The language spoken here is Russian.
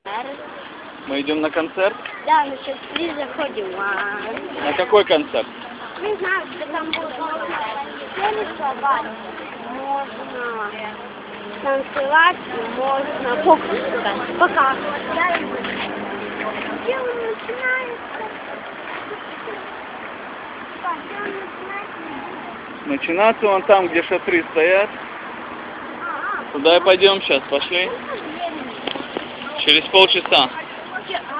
Мы идем на концерт? Да, мы сейчас ближе ходим. На какой концерт? Не знаю, что там будет. Можно танцевать, можно покушать. Пока. Где он начинается? Начинаться вон там, где шатры стоят. Туда и пойдем сейчас, пошли. Через полчаса.